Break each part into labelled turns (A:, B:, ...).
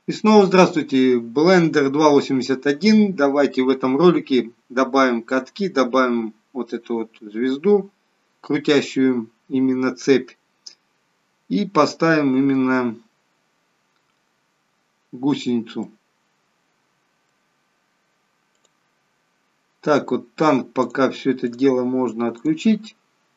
A: И снова здравствуйте, Blender 2.81. Давайте в этом ролике добавим катки, добавим вот эту вот звезду, крутящую именно цепь. И поставим именно гусеницу. Так вот, танк пока все это дело можно отключить.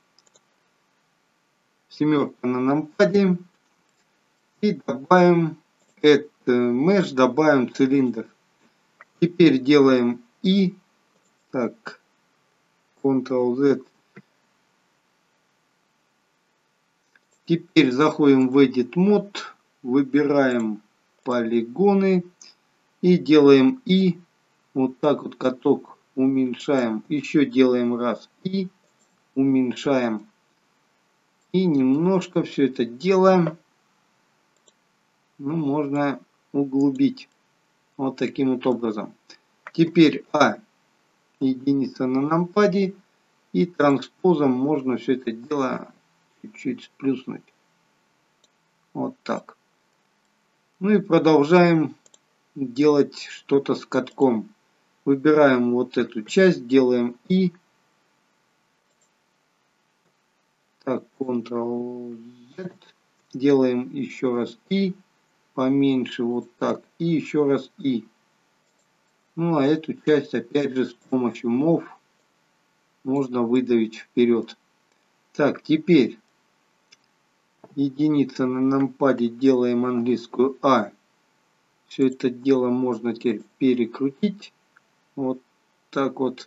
A: Семерка на нампаде. И добавим mesh, добавим цилиндр. Теперь делаем И. Так, Ctrl-Z. Теперь заходим в Edit Mode, выбираем полигоны и делаем И. Вот так вот каток уменьшаем. Еще делаем раз И. Уменьшаем. И немножко все это делаем. Ну, можно углубить. Вот таким вот образом. Теперь единица на нампаде. И транспозом можно все это дело чуть-чуть сплюснуть. Вот так. Ну и продолжаем делать что-то с катком. Выбираем вот эту часть, делаем И. Так, Ctrl-Z. Делаем еще раз И. Поменьше вот так. И еще раз И. Ну а эту часть опять же с помощью Move можно выдавить вперед. Так, теперь единица на нампаде, делаем английскую А. Все это дело можно теперь перекрутить. Вот так вот.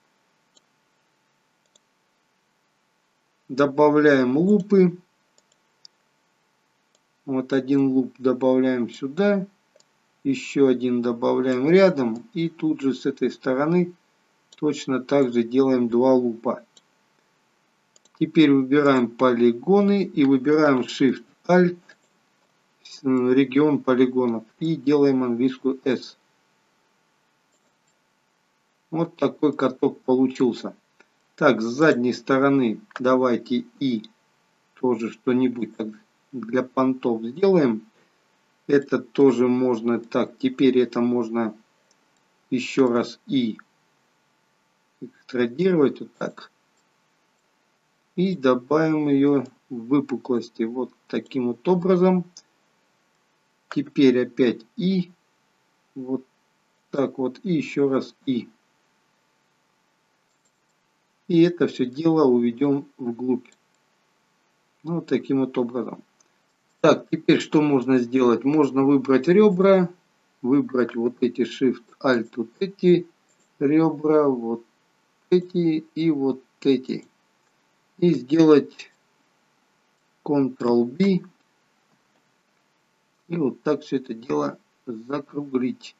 A: Добавляем лупы. Вот один луп добавляем сюда. Еще один добавляем рядом. И тут же с этой стороны точно так же делаем два лупа. Теперь выбираем полигоны и выбираем Shift-Alt, регион полигонов. И делаем английскую S. Вот такой каток получился. Так, с задней стороны давайте И тоже что-нибудь для понтов сделаем. Это тоже можно так. Теперь это можно еще раз И экстрадировать вот так. И добавим ее в выпуклости вот таким вот образом. Теперь опять И. Вот так вот. И еще раз И. И это все дело уведем вглубь. Ну, вот таким вот образом. Так, теперь что можно сделать? Можно выбрать ребра. Выбрать вот эти Shift-Alt, вот эти ребра, вот эти и вот эти. И сделать Ctrl-B. И вот так все это дело закруглить.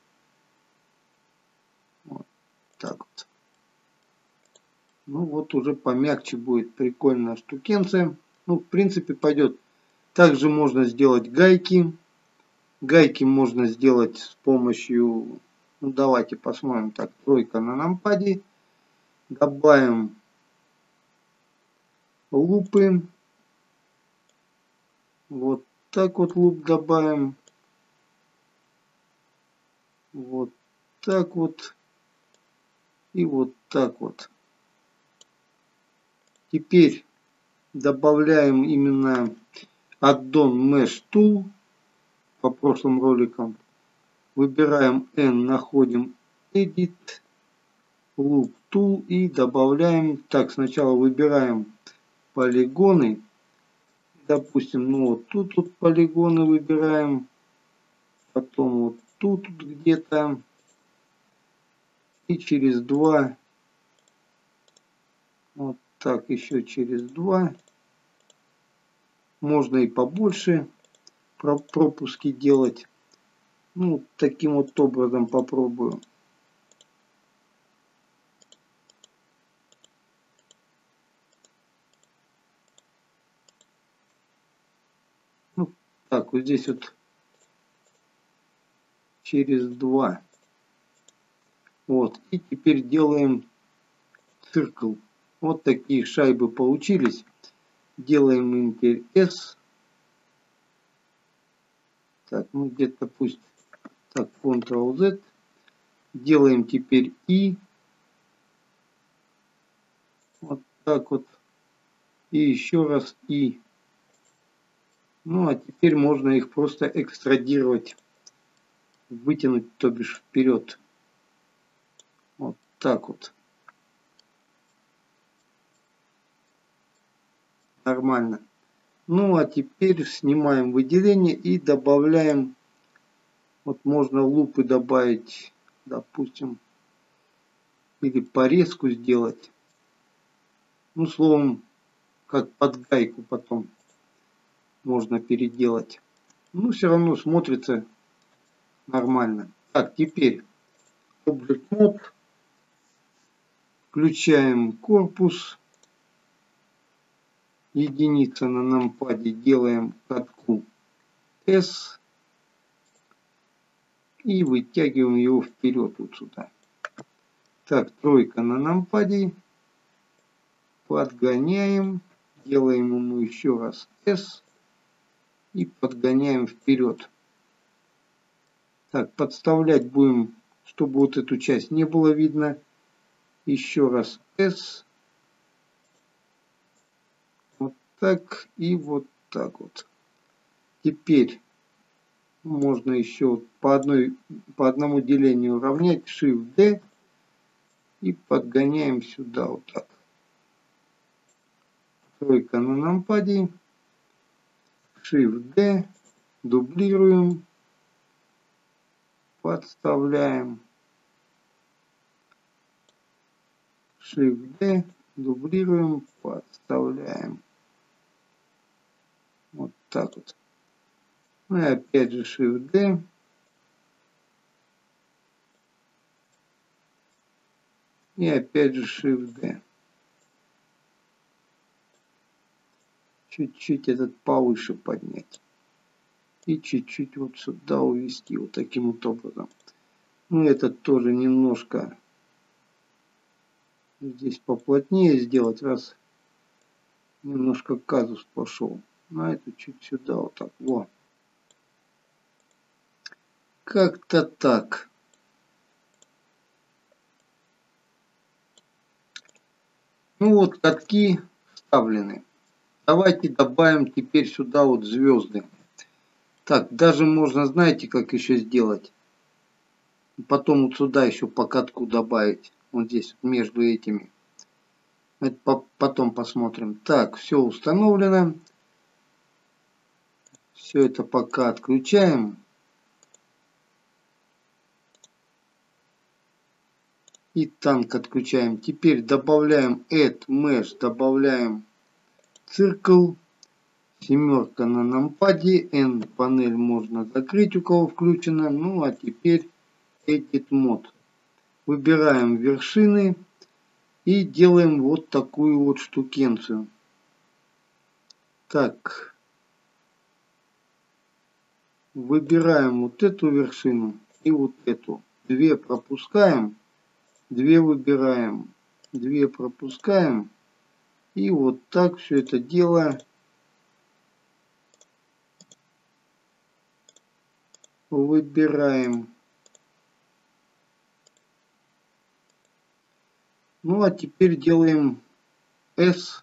A: Вот так вот. Ну вот уже помягче будет прикольная штукенция. Ну, в принципе, пойдет. Также можно сделать гайки. Гайки можно сделать с помощью... Ну, давайте посмотрим. Так, тройка на нампаде. Добавим лупы. Вот так вот луп добавим. Вот так вот. И вот так вот. Теперь добавляем именно аддон Mesh Tool. По прошлым роликам. Выбираем N, находим Edit, Loop Tool и добавляем. Так, сначала выбираем полигоны. Допустим, ну вот тут полигоны выбираем. Потом вот тут где-то. И через 2. Вот так, еще через 2. Можно и побольше пропуски делать. Ну, таким вот образом попробую. Ну, так, вот здесь вот через 2. Вот. И теперь делаем циркл. Вот такие шайбы получились. Делаем им теперь S. Так, ну где-то пусть Так, Ctrl-Z. Делаем теперь И. Вот так вот. И еще раз И. Ну, а теперь можно их просто экстрадировать. Вытянуть, то бишь, вперед. Вот так вот. Нормально. Ну, а теперь снимаем выделение и добавляем. Вот можно лупы добавить, допустим, или порезку сделать. Ну, словом, как под гайку потом можно переделать. Ну, все равно смотрится нормально. Так, теперь Object Mode. Включаем корпус. Единица на нампаде. Делаем катку S. И вытягиваем его вперед вот сюда. Так, тройка на нампаде. Подгоняем. Делаем ему еще раз S. И подгоняем вперед. Так, подставлять будем, чтобы вот эту часть не было видно. Еще раз S. Вот так и вот так вот. Теперь можно еще по одному делению равнять. Shift-D. И подгоняем сюда вот так. Тройка на нампаде. Shift-D. Дублируем. Подставляем. Shift-D. Дублируем. Подставляем. Вот так вот. Ну и опять же Shift-D. И опять же Shift-D. Чуть-чуть этот повыше поднять. И чуть-чуть вот сюда увести. Вот таким вот образом. Ну этот тоже немножко здесь поплотнее сделать. Раз немножко казус пошел. На эту чуть сюда вот так. Вот. Как-то так. Ну вот катки вставлены. Давайте добавим теперь сюда вот звезды. Так, даже можно, знаете, как еще сделать? Потом вот сюда еще по катку добавить. Вот здесь, между этими. Это потом посмотрим. Так, все установлено. Все это пока отключаем. И танк отключаем. Теперь добавляем Add Mesh. Добавляем Circle. Семерка на нампаде. N панель можно закрыть, у кого включена. Ну а теперь Edit Mode. Выбираем вершины. И делаем вот такую вот штукенцию. Так. Выбираем вот эту вершину и вот эту. Две пропускаем. Две выбираем. Две пропускаем. И вот так все это дело выбираем. Ну а теперь делаем S.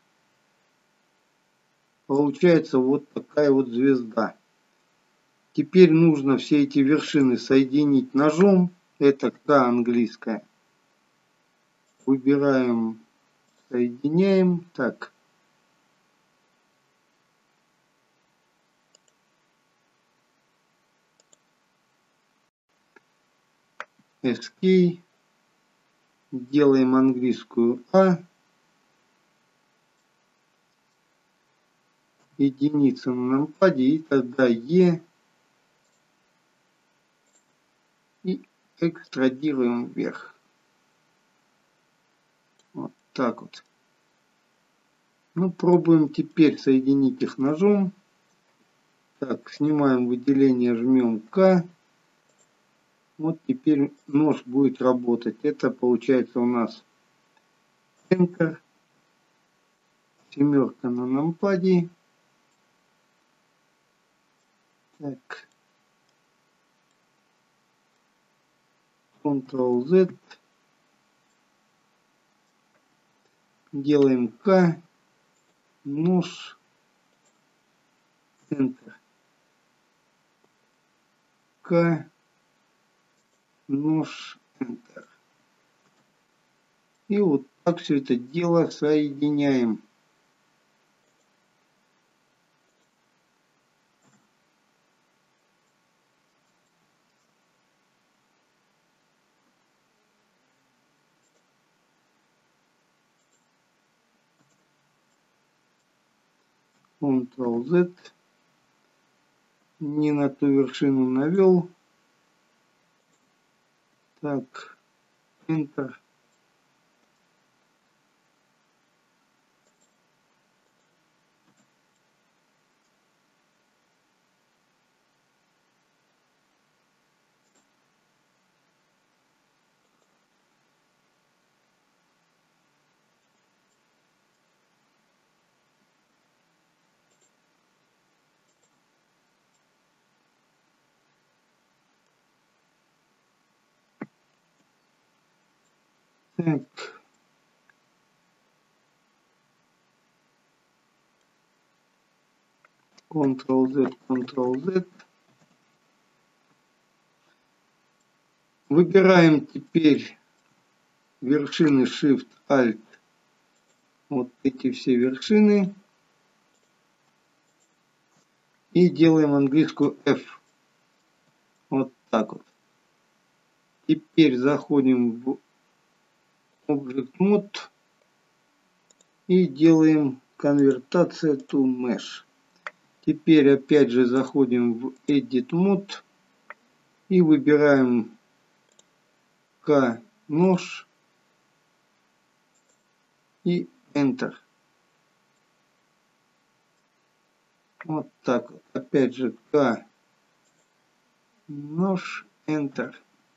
A: Получается вот такая вот звезда. Теперь нужно все эти вершины соединить ножом. Это К английская. Выбираем, соединяем. Так. SK. Делаем английскую А. Единица на нампаде. И тогда Е. И экстрадируем вверх. Вот так вот. Ну, пробуем теперь соединить их ножом. Так, снимаем выделение, жмем К. Вот теперь нож будет работать. Это получается у нас Enter. Семерка на нампаде. Так. Ctrl-Z. Делаем К. Нож. Enter. К. Нож. Enter. И вот так все это дело соединяем. Ctrl-Z. Не на ту вершину навел. Так. Enter. Так. Ctrl-Z, Ctrl-Z. Выбираем теперь вершины Shift-Alt. Вот эти все вершины. И делаем английскую F. Вот так вот. Теперь заходим в Object Mode. И делаем конвертация to Mesh. Теперь опять же заходим в Edit Mode. И выбираем К нож. И Enter. Вот так вот. Опять же К нож. Enter.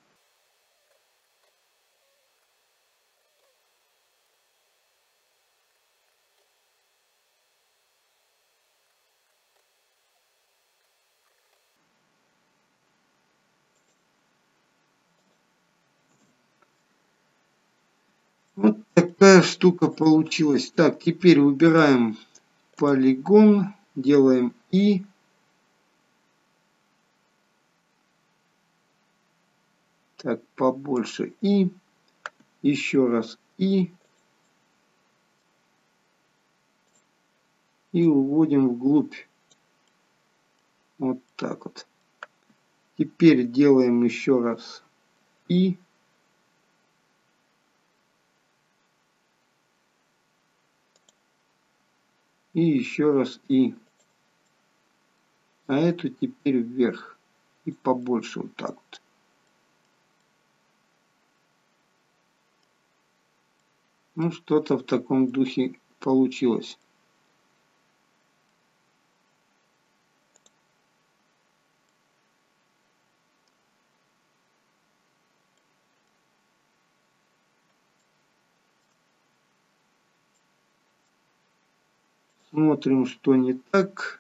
A: Вот такая штука получилась. Так, теперь выбираем полигон, делаем И. Так, побольше И. Еще раз И. И уводим вглубь. Вот так вот. Теперь делаем еще раз И. И еще раз И. А эту теперь вверх. И побольше вот так вот. Ну, что-то в таком духе получилось. Смотрим, что не так.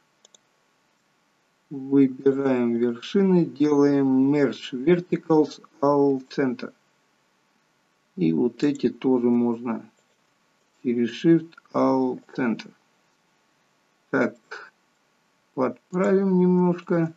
A: Выбираем вершины, делаем Merge Verticals All Center. И вот эти тоже можно через Shift All Center. Так, подправим немножко.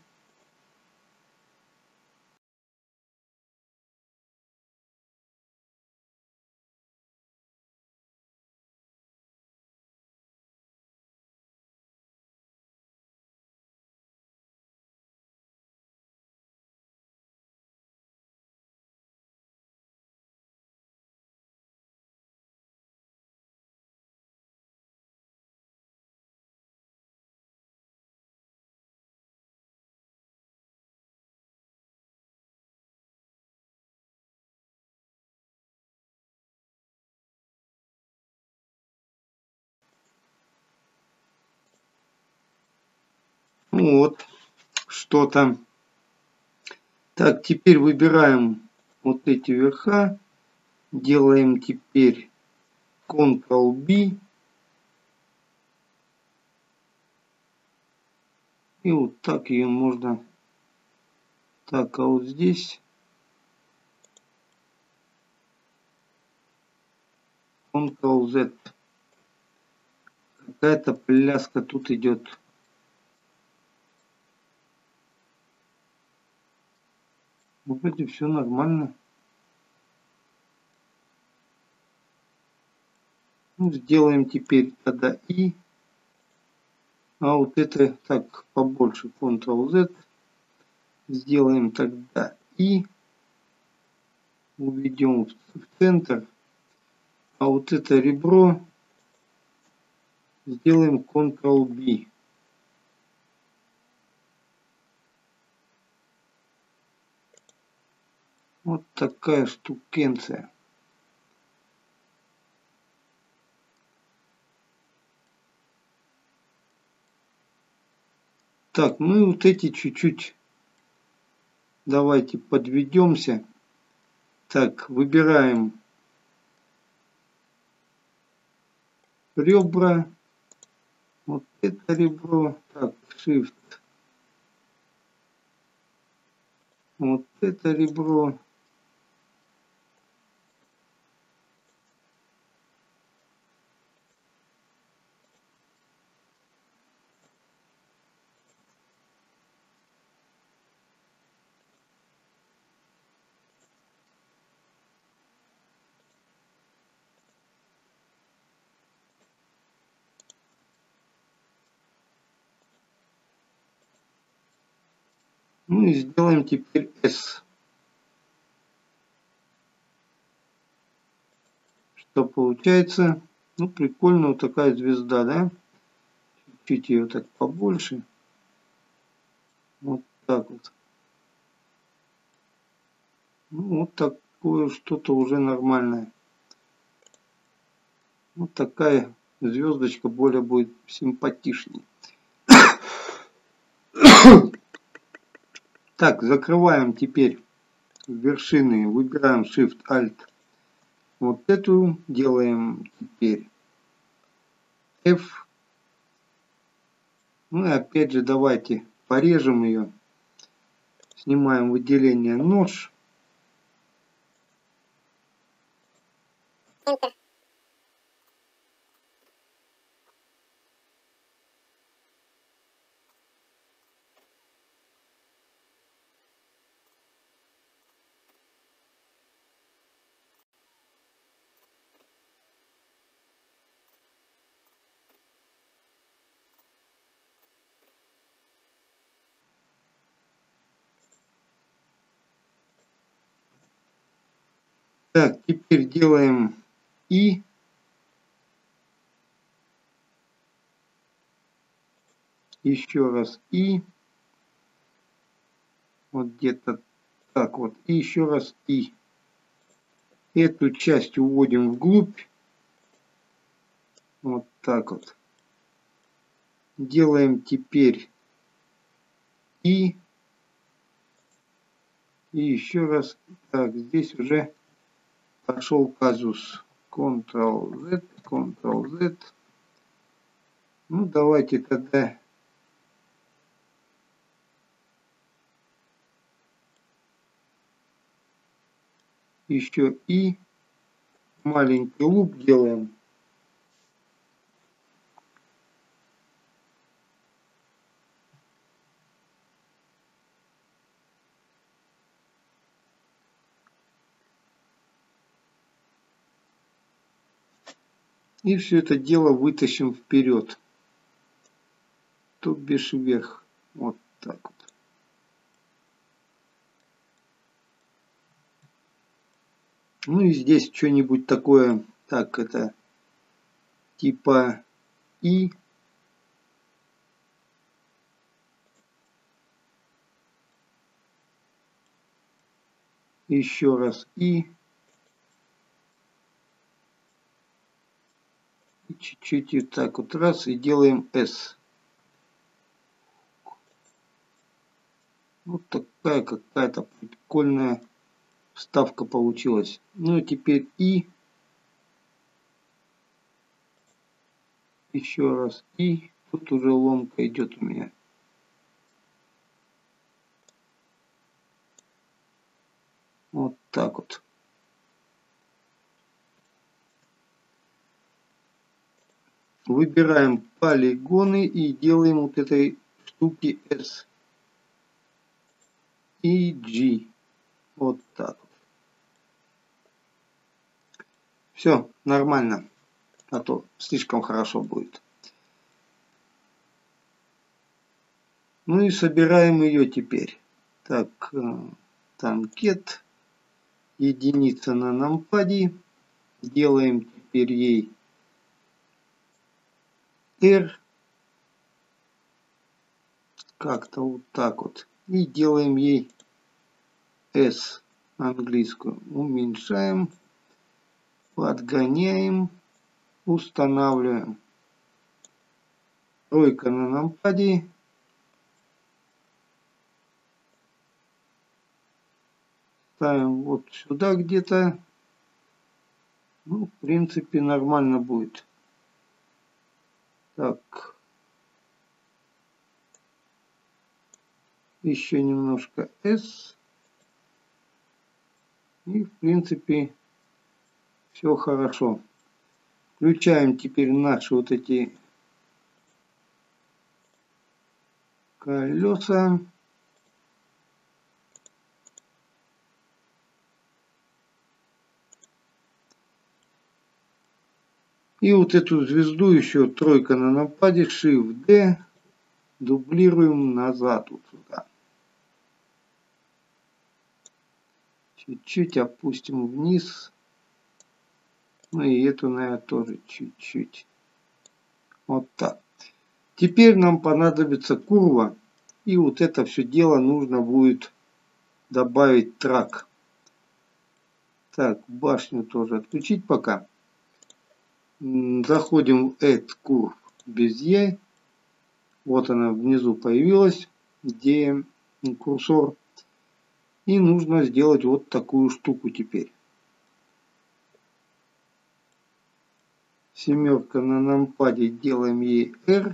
A: Вот, что-то. Так, теперь выбираем вот эти верха. Делаем теперь Ctrl-B. И вот так ее можно. Так, а вот здесь Ctrl-Z. Какая-то пляска тут идет. Вроде все нормально. Ну, сделаем теперь тогда И. А вот это так побольше. Ctrl-Z. Сделаем тогда И. Уведем в центр. А вот это ребро сделаем Ctrl-B. Вот такая штукенция. Так, ну и вот эти чуть-чуть давайте подведемся. Так, выбираем ребра. Вот это ребро. Так, Shift. Вот это ребро. Ну и сделаем теперь S. Что получается? Ну, прикольно, вот такая звезда, да? Чуть ее так побольше. Вот так вот. Ну, вот такое что-то уже нормальное. Вот такая звездочка более будет симпатичней. Так, закрываем теперь вершины. Выбираем Shift-Alt. Вот эту делаем теперь F. Ну и опять же давайте порежем ее. Снимаем выделение нож.
B: Enter.
A: Так, теперь делаем И. Еще раз И. Вот где-то так вот. И еще раз И. Эту часть уводим вглубь. Вот так вот. Делаем теперь И. И еще раз. Так, здесь уже пошел казус. Ctrl-Z, Ctrl-Z. Ну, давайте тогда еще И. Маленький луп делаем. И все это дело вытащим вперед. То бишь вверх. Вот так вот. Ну и здесь что-нибудь такое. Так, это типа И. Еще раз И. И чуть-чуть вот так вот раз и делаем S. Вот такая какая-то прикольная вставка получилась. Ну и теперь И. Еще раз И. Тут уже ломка идет у меня. Вот так вот. Выбираем полигоны и делаем вот этой штуки S и G. Вот так. Все, нормально. А то слишком хорошо будет. Ну и собираем ее теперь. Так, танкет. Единица на нампаде. Делаем теперь ей R. Как-то вот так вот. И делаем ей S английскую. Уменьшаем. Подгоняем. Устанавливаем. Тройка на нампаде. Ставим вот сюда где-то. Ну, в принципе, нормально будет. Так. Еще немножко S. И, в принципе, все хорошо. Включаем теперь наши вот эти колеса. И вот эту звезду еще тройка на нападе, Shift-D, дублируем назад вот сюда. Чуть-чуть опустим вниз. Ну и эту, наверное, тоже чуть-чуть. Вот так. Теперь нам понадобится курва. И вот это все дело нужно будет добавить трак. Так, башню тоже отключить пока. Заходим в Add Curve Bezier. Вот она внизу появилась, где курсор. И нужно сделать вот такую штуку теперь. Семерка на нампаде, делаем ей R.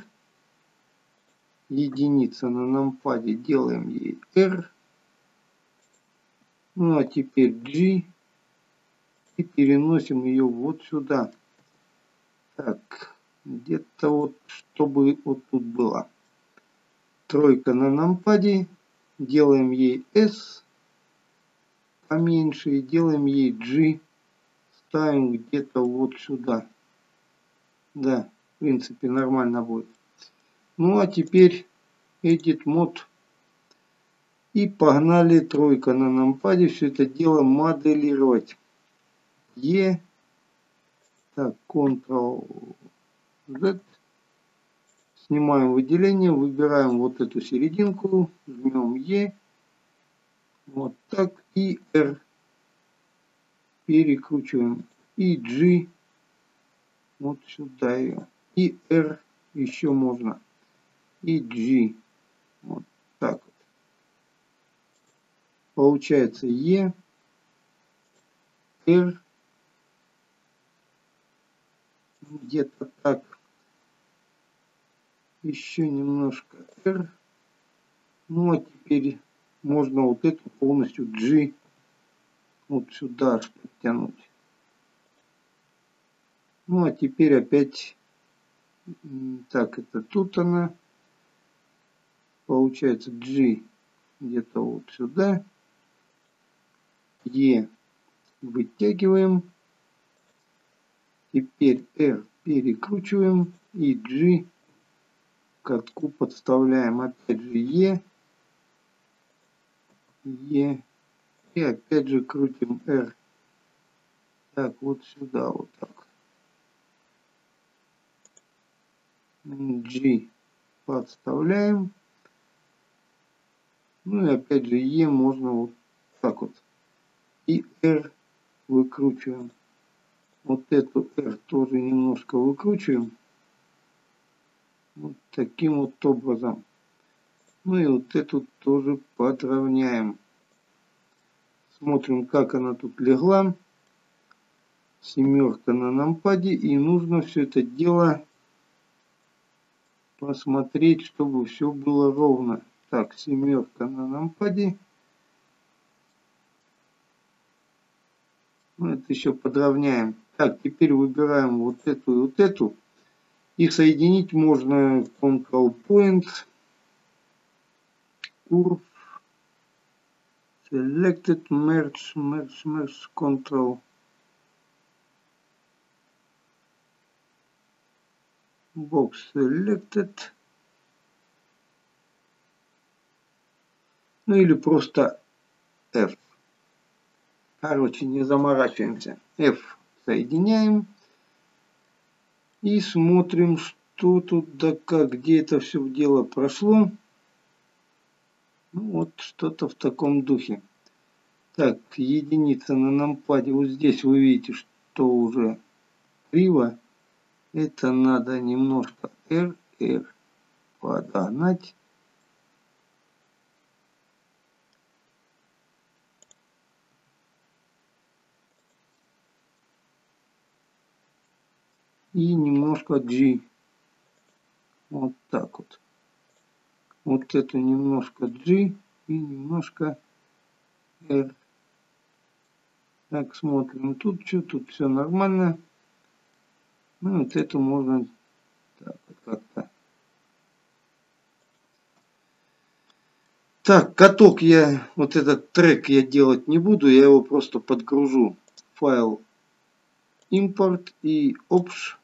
A: Единица на нампаде, делаем ей R. Ну а теперь G. И переносим ее вот сюда. Так, где-то вот, чтобы вот тут было. Тройка на нампаде, делаем ей S. Поменьше и делаем ей G. Ставим где-то вот сюда. Да, в принципе, нормально будет. Ну, а теперь Edit Mode. И погнали, тройка на нампаде. Все это дело моделировать. E. Так, Ctrl-Z. Снимаем выделение. Выбираем вот эту серединку. Жмем E. Вот так. И R. Перекручиваем. И G. Вот сюда ее. И R еще можно. И G. Вот так вот. Получается E. R. Где-то так. Еще немножко R. Ну а теперь можно вот эту полностью G вот сюда подтянуть. Ну а теперь опять так, это тут она. Получается G где-то вот сюда. E вытягиваем. Теперь R перекручиваем. И G катку подставляем. Опять же E. E. И опять же крутим R. Так, вот сюда вот так. G подставляем. Ну и опять же E можно вот так вот. И R выкручиваем. Вот эту R тоже немножко выкручиваем. Вот таким вот образом. Ну и вот эту тоже подровняем. Смотрим, как она тут легла. Семерка на нампаде. И нужно все это дело посмотреть, чтобы все было ровно. Так, семерка на нампаде. Ну, это еще подровняем. Так, теперь выбираем вот эту и вот эту. И соединить можно Control Point, Curve, Selected, Merge, Control, Box Selected. Ну или просто F. Короче, не заморачиваемся. F соединяем. И смотрим, что тут, да как, где это все дело прошло. Ну, вот что-то в таком духе. Так, единица на нампаде. Вот здесь вы видите, что уже криво. Это надо немножко R подогнать. И немножко G. Вот так вот. Вот это немножко G и немножко R. Так, смотрим. Тут что? Тут все нормально. Ну, вот это можно так вот как-то. Так, каток я, вот этот трек я делать не буду. Я его просто подгружу. Файл импорт и опш.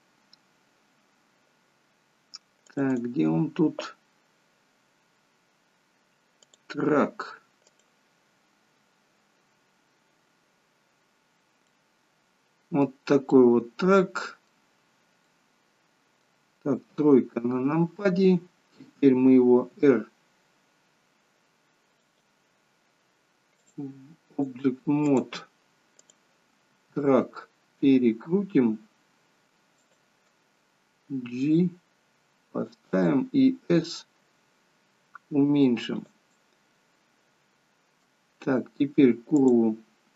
A: Так, где он тут? Трак. Вот такой вот трек. Так, тройка на нампаде. Теперь мы его R. Object Mode. Трак перекрутим. G поставим и S уменьшим. Так, теперь курву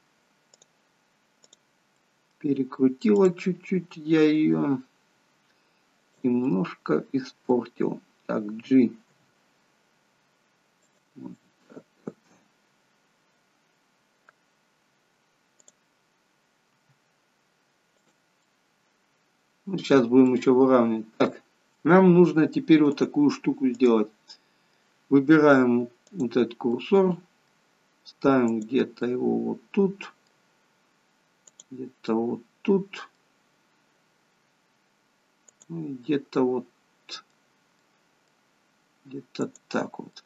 A: перекрутила чуть-чуть. Я ее немножко испортил. Так, G. Вот так, так. Ну, сейчас будем еще выравнивать. Так, нам нужно теперь вот такую штуку сделать. Выбираем вот этот курсор. Ставим где-то его вот тут. Где-то вот тут. Ну, где-то вот. Где-то так вот.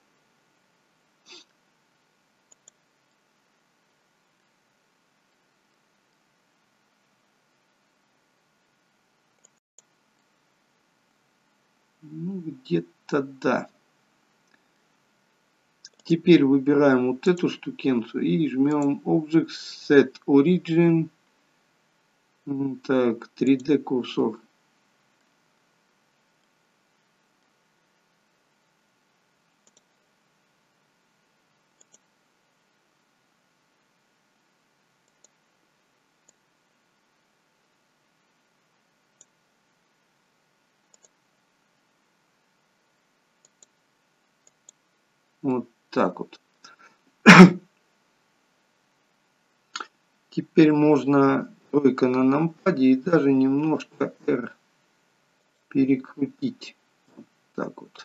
A: Ну, где-то да. Теперь выбираем вот эту штукенцию и жмем Object Set Origin. Так, 3D курсор. Вот так вот. Теперь можно тройка на нампаде и даже немножко R перекрутить. Вот так вот.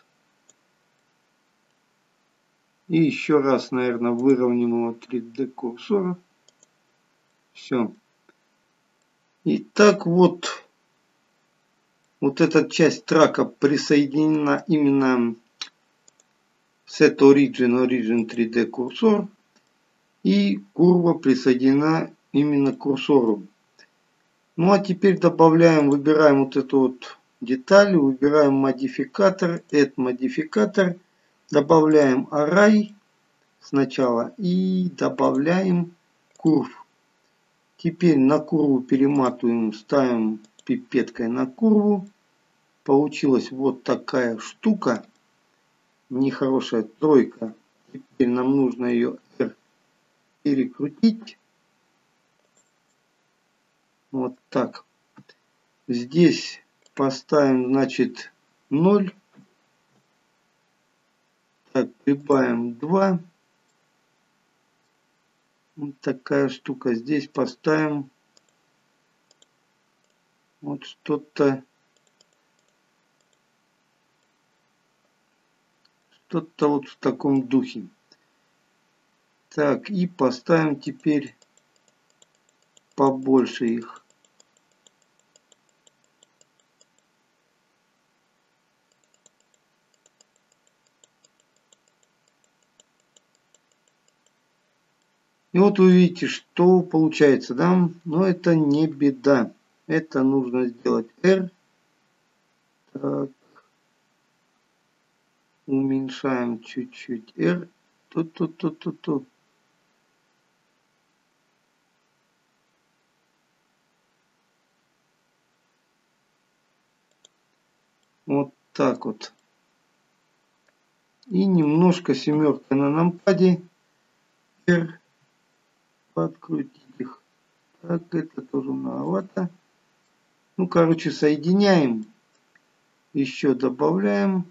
A: И еще раз, наверное, выровняем его 3D курсора. Все. И так вот, вот эта часть трака присоединена именно Set Origin 3D курсор. И курва присоединена именно к курсору. Ну а теперь добавляем, выбираем вот эту вот деталь, выбираем модификатор, Add модификатор, добавляем Array сначала и добавляем Curve. Теперь на курву перематываем, ставим пипеткой на курву. Получилась вот такая штука, нехорошая тройка. Теперь нам нужно ее R перекрутить. Вот так. Здесь поставим, значит, 0. Так, прибавим 2. Вот такая штука. Здесь поставим вот что-то Что-то вот в таком духе. Так, и поставим теперь побольше их. И вот вы видите, что получается, да? Но это не беда. Это нужно сделать R. Так. Уменьшаем чуть-чуть R. Тут. Вот так вот. И немножко семерка на нампаде. R. Подкрутить их. Так, это тоже маловато. Ну, короче, соединяем. Еще добавляем.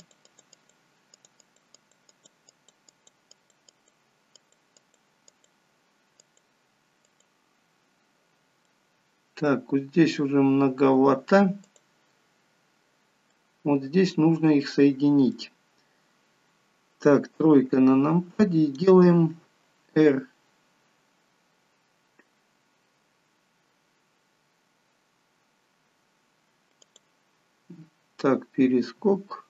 A: Так, вот здесь уже многовато. Вот здесь нужно их соединить. Так, тройка на нампаде. И делаем R. Так, перескок.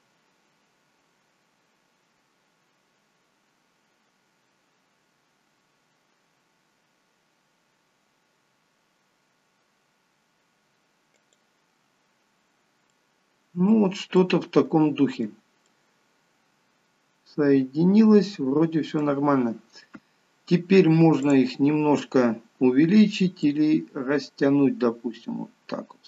A: Ну вот что-то в таком духе. Соединилось, вроде все нормально. Теперь можно их немножко увеличить или растянуть, допустим, вот так вот.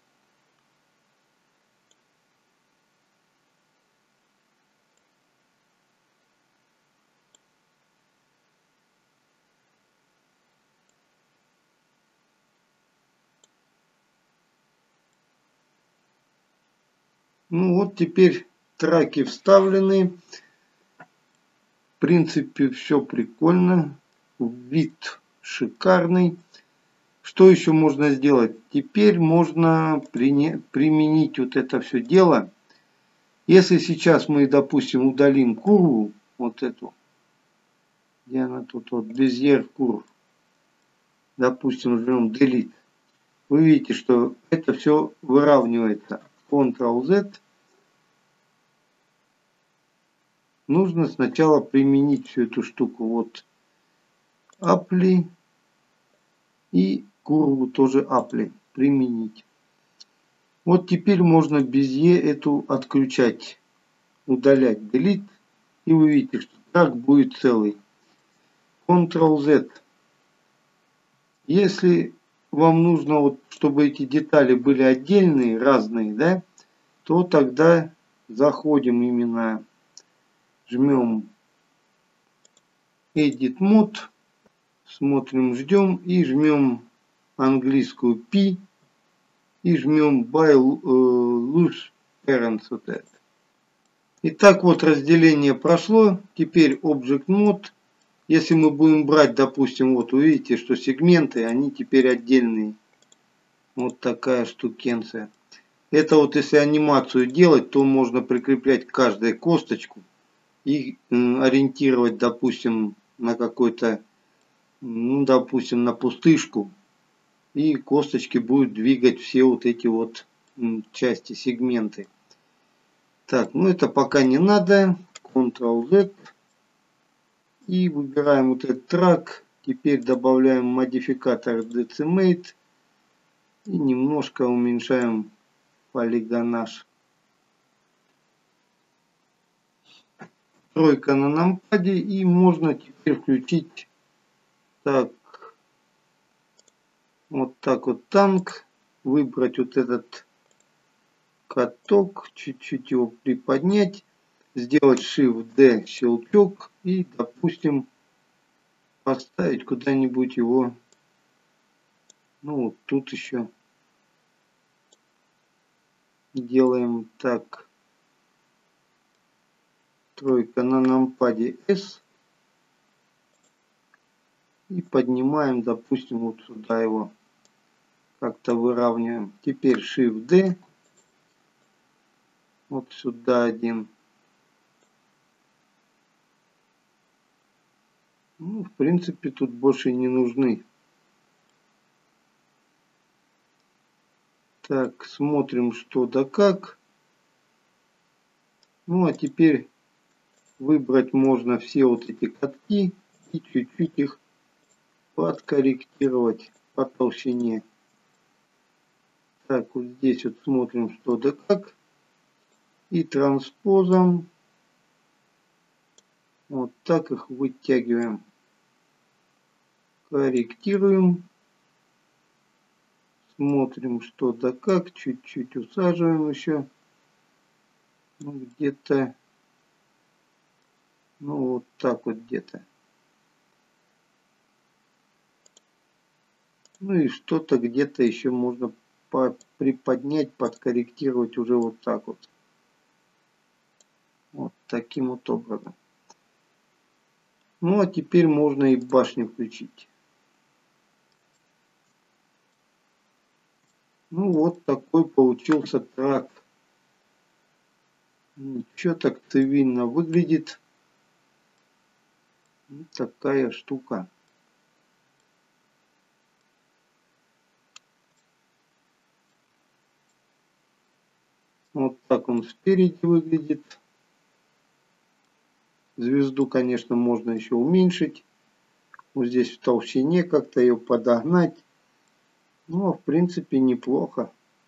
A: Ну вот теперь траки вставлены. В принципе, все прикольно. Вид шикарный. Что еще можно сделать? Теперь можно применить вот это все дело. Если сейчас мы, допустим, удалим курву, вот эту, где она тут, вот, Безьер курв, допустим, жмем Delete, вы видите, что это все выравнивается. Ctrl-Z. Нужно сначала применить всю эту штуку. Вот Apply и курву тоже Apply применить. Вот теперь можно Безье эту отключать, удалять, Delete. И вы видите, что трак будет целый. Ctrl-Z. Если вам нужно, вот, чтобы эти детали были отдельные, разные, да, то тогда заходим именно, жмем Edit Mode, смотрим, ждем и жмем английскую P и жмем By Loose Parents. Вот это. Итак, вот разделение прошло. Теперь Object Mode. Если мы будем брать, допустим, вот вы видите, что сегменты, они теперь отдельные. Вот такая штукенция. Это вот если анимацию делать, то можно прикреплять к каждой косточку и ориентировать, допустим, на какой-то, ну, допустим, на пустышку. И косточки будут двигать все вот эти вот части, сегменты. Так, ну это пока не надо. Ctrl-Z. И выбираем вот этот трак. Теперь добавляем модификатор Decimate. И немножко уменьшаем полигонаж. Тройка на нампаде. И можно теперь включить так. Вот так вот танк. Выбрать вот этот каток. Чуть-чуть его приподнять. Сделать Shift-D щелчок. И, допустим, поставить куда-нибудь его. Ну, вот тут еще. Делаем так. Тройка на нампаде S. И поднимаем, допустим, вот сюда его. Как-то выравниваем. Теперь Shift-D. Вот сюда один. Ну, в принципе, тут больше не нужны. Так, смотрим, что да как. Ну, а теперь выбрать можно все вот эти катки и чуть-чуть их подкорректировать по толщине. Так, вот здесь вот смотрим, что да как. И транспозом вот так их вытягиваем. Корректируем. Смотрим, что да как. Чуть-чуть усаживаем еще. Ну, где-то, ну, вот так вот где-то. Ну и что-то где-то еще можно приподнять, подкорректировать уже вот так вот. Вот таким вот образом. Ну а теперь можно и башню включить. Ну вот такой получился трак. Ничего так цивильно выглядит. Вот такая штука. Вот так он спереди выглядит. Звезду, конечно, можно еще уменьшить. Вот здесь в толщине как-то ее подогнать. Ну, а в принципе неплохо.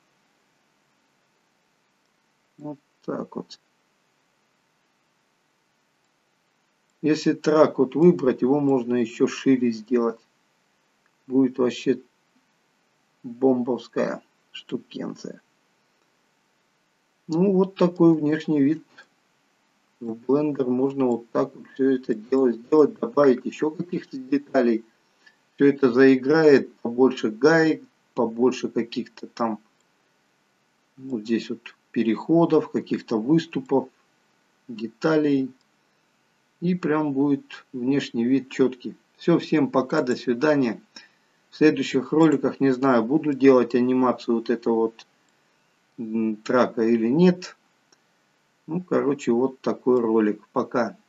A: Вот так вот. Если трак вот выбрать, его можно еще шире сделать. Будет вообще бомбовская штукенция. Ну, вот такой внешний вид. В Blender можно вот так вот все это дело сделать, добавить еще каких-то деталей. Все это заиграет, побольше гаек, побольше каких-то там, ну, здесь вот переходов, каких-то выступов, деталей. И прям будет внешний вид четкий. Все, всем пока, до свидания. В следующих роликах, не знаю, буду делать анимацию вот этого вот трака или нет. Ну, короче, вот такой ролик. Пока.